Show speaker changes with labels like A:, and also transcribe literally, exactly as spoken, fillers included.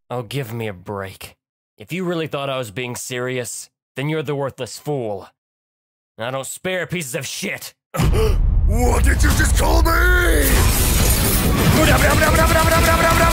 A: Oh, give me a break. If you really thought I was being serious, then you're the worthless fool. I don't spare pieces of shit.
B: What did you just call me?